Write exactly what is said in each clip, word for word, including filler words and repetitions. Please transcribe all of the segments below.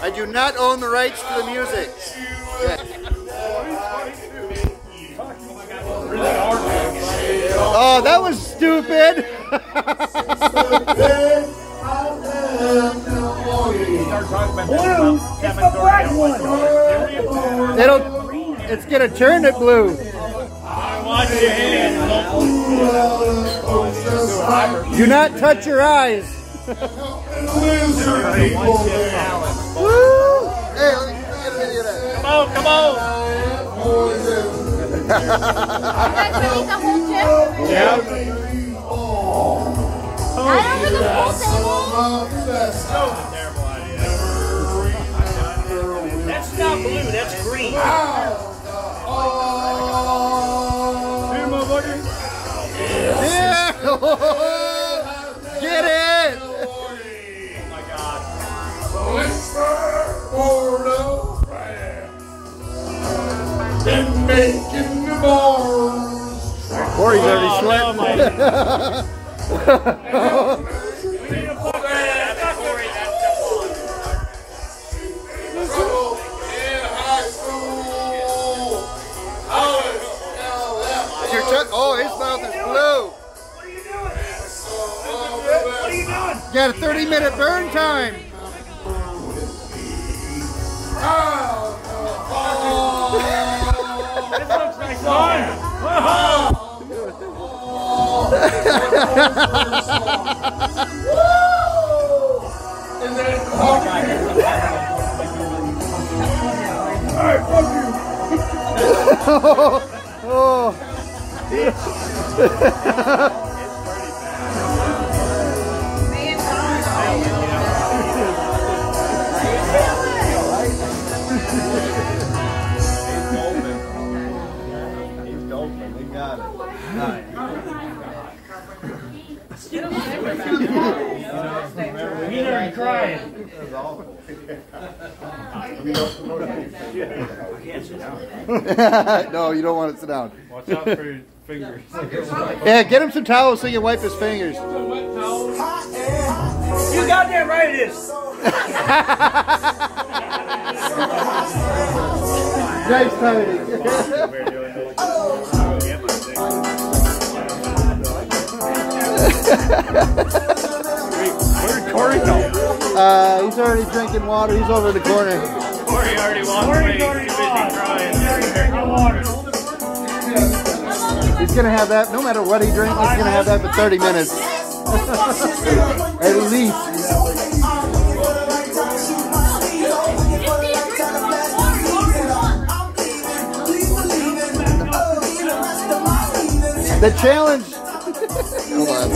I do not own the rights to the music. Oh, that was stupid. It'll, it's gonna turn it blue. Do not touch your eyes. Woo! Hey, let me get a video of that. Come on, come on. Yeah. I don't think it's full table. That's not blue, that's green. Yeah! Get it! Oh my God. Corey's already sweating. Your oh, his mouth is blue. What are you doing? What are you doing? You got a thirty minute burn time. This looks like fun. Alright, fuck you. Oh. He's golfing. We got it. He's already crying. That was awful. No, you don't want to sit down. Watch out for your fingers. Yeah, get him some towels so he can wipe his fingers. You goddamn right it is. Nice timing. Where'd Corey go? Uh, he's already drinking water. He's over in the corner. Corey already walked away. He's too busy crying. He's gonna have that no matter what he drinks. He's gonna have that for thirty minutes, at least. The challenge. Hold on.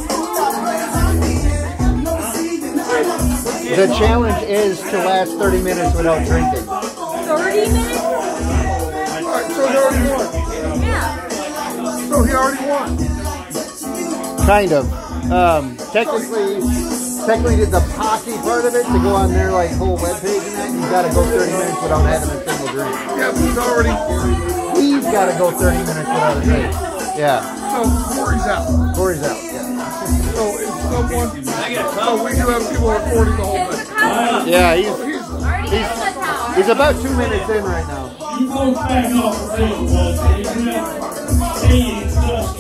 The challenge is to last thirty minutes without drinking. thirty minutes? Alright, so he already won. Yeah. So he already won. Kind of. Um, technically, technically did the paqiu part of it to go on their like whole webpage and that. You got to go thirty minutes without having a single drink. Yeah, but he's already. He's got to go thirty minutes without a drink. Yeah. So Corey's out. Corey's out. Yeah. So if someone. So we do have people recording the whole thing. Yeah, he's So he's. he's, he's about two minutes in right now. You folks back off the field, boys. Hey, it's just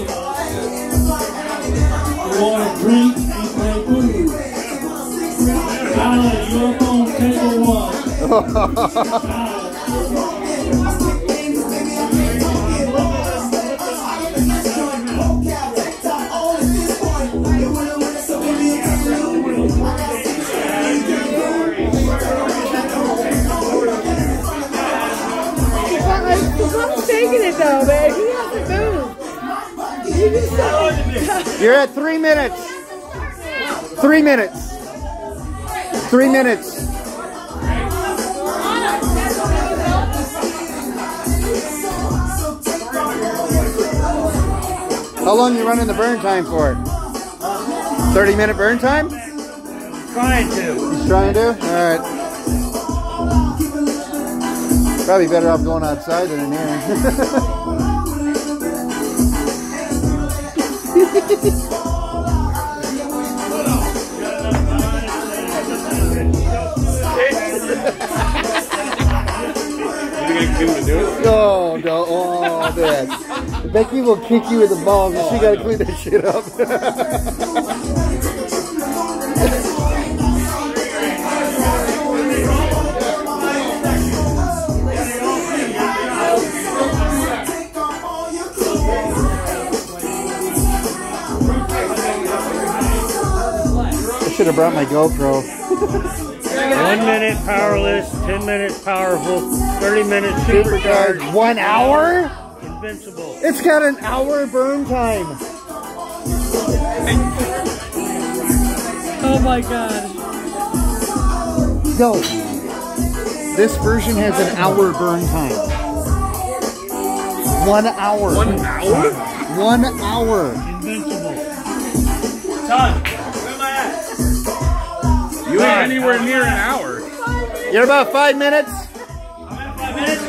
you want to drink and play pool. Tyler, you're on table one. I'm taking it though, man. He has to move. You just You're at three minutes. Three minutes. Three minutes. How long you running the burn time for? thirty minute burn time? Trying to. He's trying to? Alright. Probably better off going outside than in here. get him to do it? No, no, oh man. Becky will kick you in the balls and she gotta clean that shit up. I should have brought my GoPro. One minute powerless, ten minutes powerful, thirty minutes supercharged. One hour? Invincible. It's got an hour burn time. Oh my god. Yo, this version has an hour burn time. One hour. One hour? One hour. Invincible. Son, where am I at? You ain't anywhere near an hour. You're about five minutes. I'm at five minutes.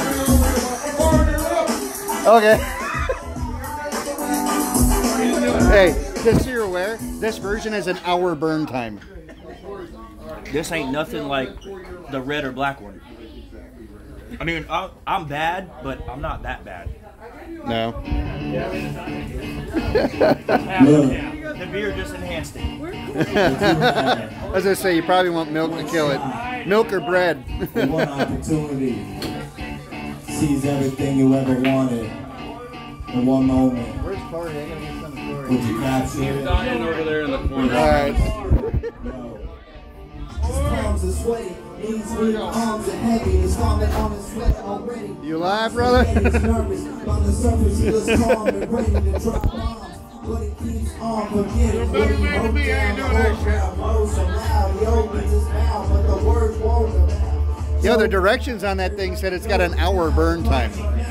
Okay. Hey, just so you're aware, this version has an hour burn time. This ain't nothing like the red or black one. I mean, I, I'm bad, but I'm not that bad. No. The beer just enhanced it. I was gonna say you probably want milk to kill it. Milk or bread. One opportunity sees everything you ever wanted in one moment. Where's Corey? I gotta get some Corey. Would you capture it? Dying over there in the corner. All right. No. His palms are sweaty, knees weak, arms are heavy. His vomit on his sweat already. You live, brother? He's nervous. On the surface, he looks calm and ready to drop bombs. But he keeps on forgetting. What he wrote down, the whole crowd blows so loud. He opens his mouth, but the words won't come out. Yo, the directions on that thing said it's got an hour burn time.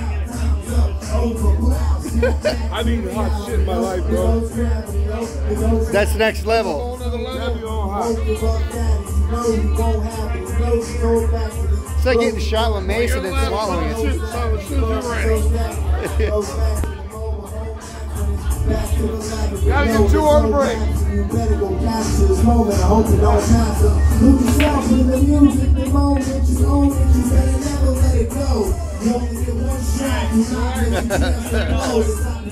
I've eaten hot shit in my life, bro. That's next level. Whole nother level. It's like getting shot with Mason and swallowing it. So as soon as you're ready. Gotta get two on break. You better go capture this moment. I hope it don't pass up. Lose yourself in the music, the moment you own it. You better never let it go. You only get one shot. You not get a chance to blow.